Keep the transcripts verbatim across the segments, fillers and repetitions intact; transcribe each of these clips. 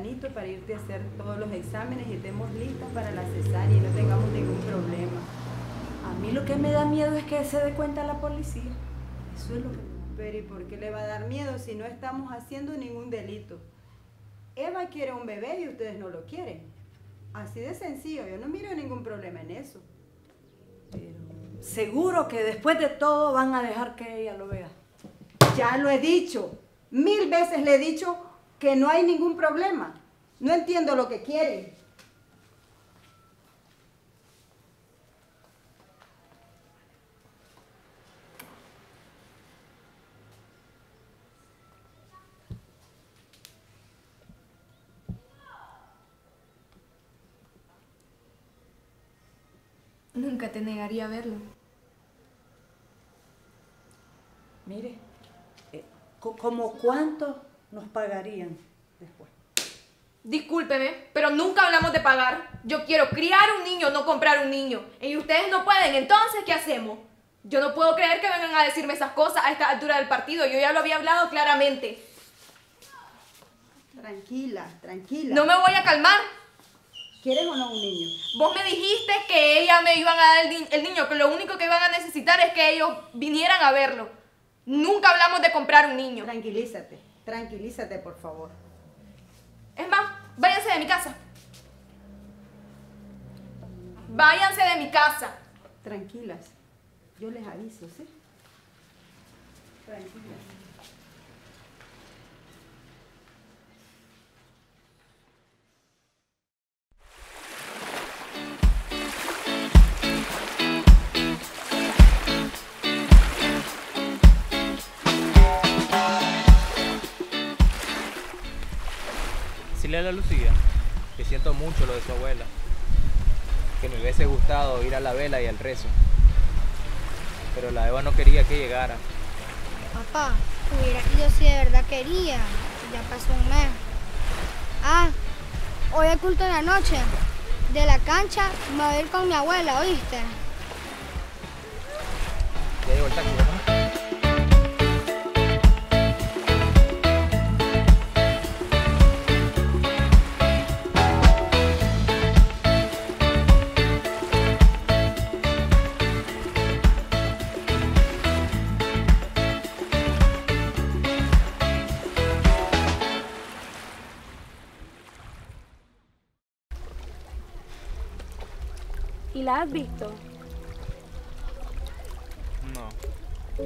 tempranito para irte a hacer todos los exámenes y estemos listas para la cesárea y no tengamos ningún problema. A mí lo que me da miedo es que se dé cuenta la policía. Eso es lo que... Pero ¿y por qué le va a dar miedo si no estamos haciendo ningún delito? Eva quiere un bebé y ustedes no lo quieren. Así de sencillo, yo no miro ningún problema en eso. Pero seguro que después de todo van a dejar que ella lo vea. Ya lo he dicho, mil veces le he dicho que no hay ningún problema. No entiendo lo que quieren. Nunca te negaría a verlo. Mire, eh, ¿como cuánto nos pagarían después? Discúlpeme, pero nunca hablamos de pagar. Yo quiero criar un niño, no comprar un niño. Y ustedes no pueden, entonces, ¿qué hacemos? Yo no puedo creer que vengan a decirme esas cosas a esta altura del partido. Yo ya lo había hablado claramente. Tranquila, tranquila. No me voy a calmar. ¿Quieres o no un niño? Vos me dijiste que ella me iban a dar el, ni el niño, que lo único que iban a necesitar es que ellos vinieran a verlo. Nunca hablamos de comprar un niño. Tranquilízate, tranquilízate, por favor. Es más, váyanse de mi casa. Váyanse de mi casa. Tranquilas, yo les aviso, ¿sí? Tranquilas. Decirle a la Lucía que siento mucho lo de su abuela, que me hubiese gustado ir a la vela y al rezo, pero la Eva no quería que llegara. Papá, hubiera ido si de verdad quería, ya pasó un mes. Ah, hoy el culto de la noche, de la cancha, me voy a ir con mi abuela, ¿oíste? Ya llegó el taxi, ¿verdad? ¿Y la has visto? No.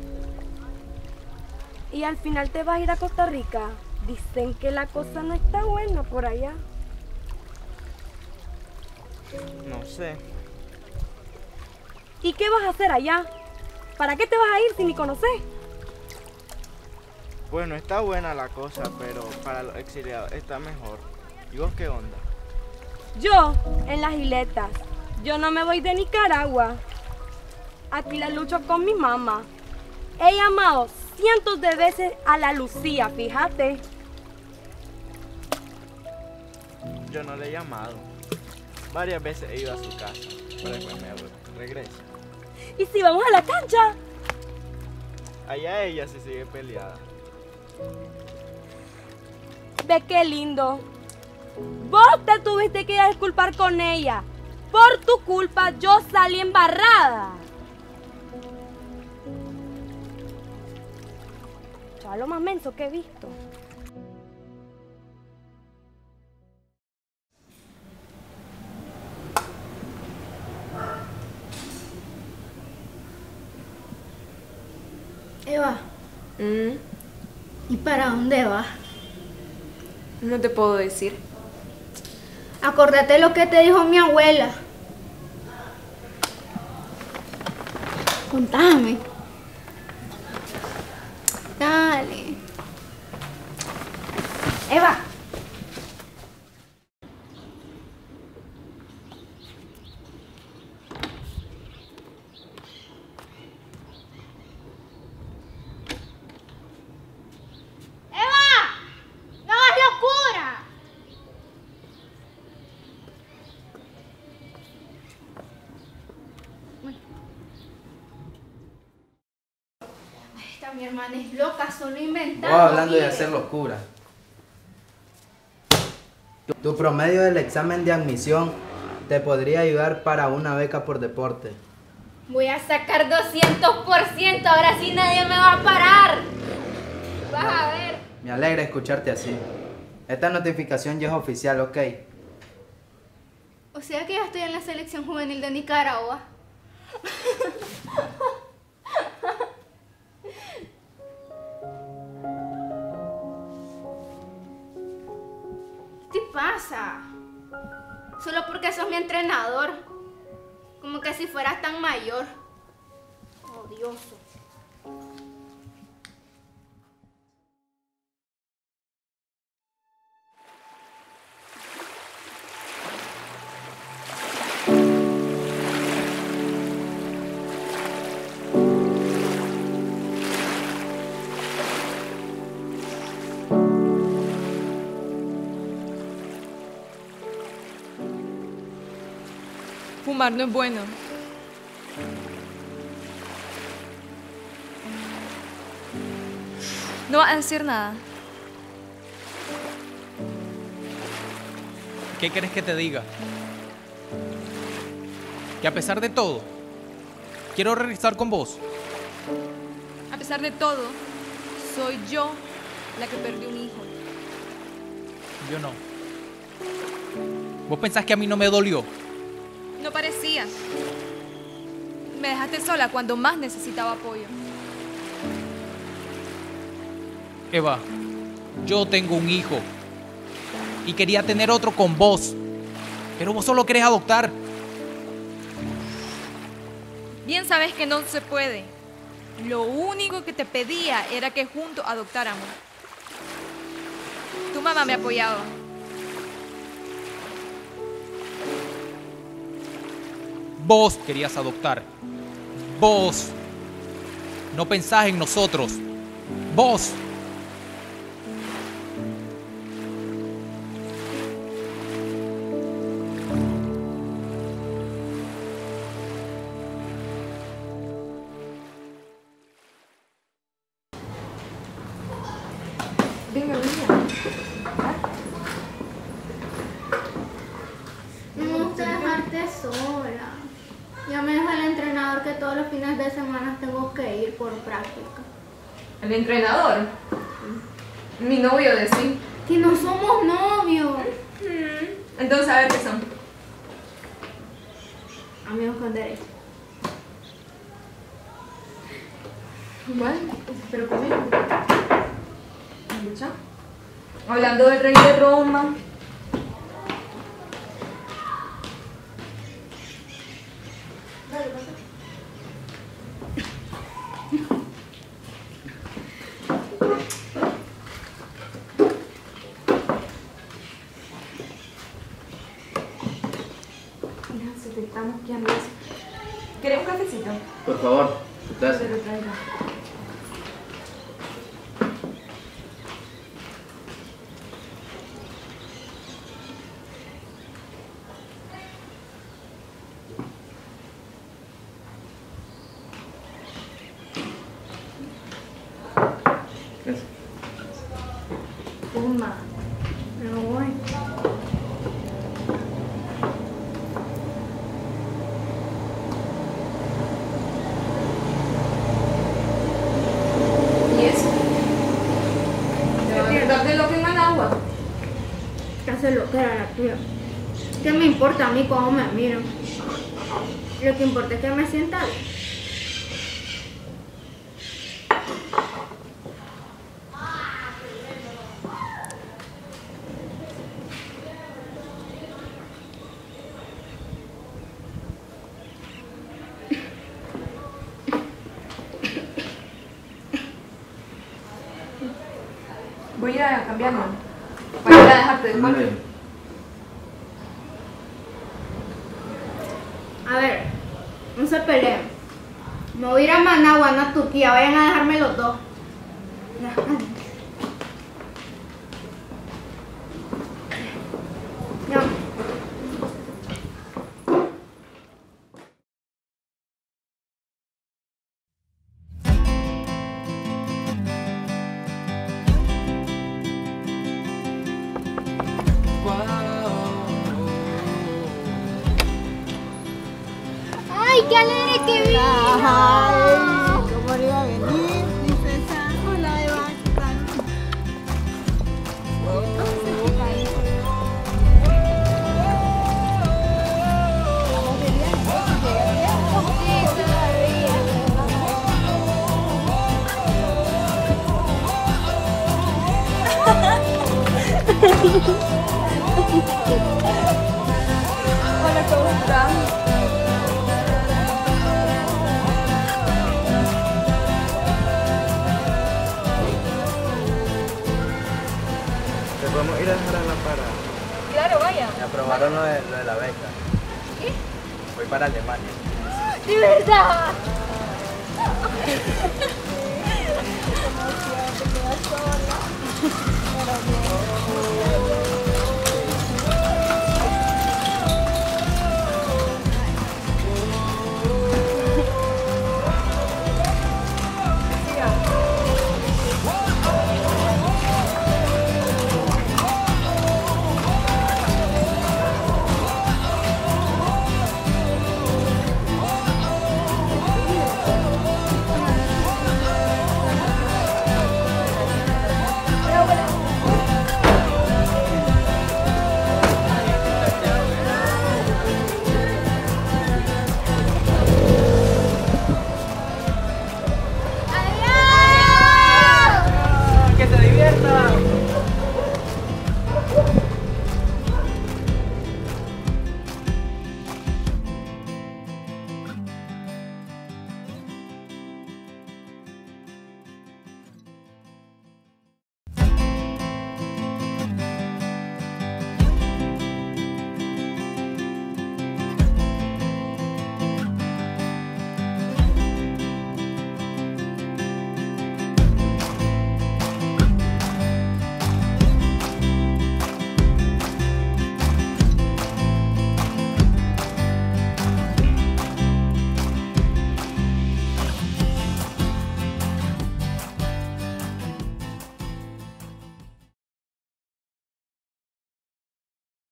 ¿Y al final te vas a ir a Costa Rica? Dicen que la cosa no está buena por allá. No sé. ¿Y qué vas a hacer allá? ¿Para qué te vas a ir si ni conoces? Bueno, está buena la cosa, pero para los exiliados está mejor. ¿Y vos qué onda? Yo, en las isletas. Yo no me voy de Nicaragua. Aquí la lucho con mi mamá. He llamado cientos de veces a la Lucía, fíjate. Yo no le he llamado. Varias veces he ido a su casa, pero después me regreso. ¿Y si vamos a la cancha? Allá ella se sigue peleada. Ve qué lindo. Vos te tuviste que disculpar con ella. Por tu culpa yo salí embarrada. Ya lo más menso que he visto. Eva, Mm, ¿y para dónde vas? no te puedo decir. Acordate lo que te dijo mi abuela. Contame. Dale. Eva. Mi hermana es loca, solo inventando. Oh, hablando de vive. hacer locura. Tu, tu promedio del examen de admisión te podría ayudar para una beca por deporte. Voy a sacar doscientos por ciento, ahora sí nadie me va a parar. Vas a ver. Me alegra escucharte así. Esta notificación ya es oficial, ¿ok? O sea que ya estoy en la selección juvenil de Nicaragua. ¿Qué te pasa? Solo porque sos mi entrenador. Como que si fueras tan mayor. Odioso. Fumar no es bueno. No vas a decir nada. ¿Qué quieres que te diga? Que a pesar de todo, quiero regresar con vos. A pesar de todo, soy yo la que perdió un hijo. Yo no. ¿Vos pensás que a mí no me dolió? No parecía. Me dejaste sola cuando más necesitaba apoyo. Eva, yo tengo un hijo y quería tener otro con vos, pero vos solo querés adoptar. Bien sabes que no se puede. Lo único que te pedía era que juntos adoptáramos. Tu mamá me apoyaba. Vos querías adoptar. Vos. No pensás en nosotros. Vos. Venga, venga. No me gusta dejarte sola. Ya me dijo el entrenador que todos los fines de semana tengo que ir por práctica. ¿El entrenador? Mi novio de sí. Que no somos novios. Entonces, a ver qué son. Amigos con derecho. Bueno, pero primero. Escucha. Hablando del rey de Roma. Mira, se te está mosqueando eso. ¿Querés un cafecito? Por favor, tu taza. Te lo traigo. Gracias. Toma. Me voy. ¿Y eso? ¿Te va a tratar de lo que en Managua? ¿Qué hace lo que era la tuya? ¿Qué me importa a mí cómo me miran? Lo que importa es que me sienta bien. Voy a ir a cambiarme. Para ir a dejarte después. A ver, no se peleen. Me voy a ir a Managua, no a Turquía. Vayan a dejarme los dos. Ya. ¡Ay, qué alegre que vino! Ay, ¿cómo le iba a venir, princesa? Hola, Eva, ¿qué tal? Hola, ¿cómo están? ¿Te podemos ir a dejar a la parada? Claro, vaya. Me aprobaron lo de, lo de la beca. ¿Qué? Voy para Alemania. ¡De verdad! Pero bien.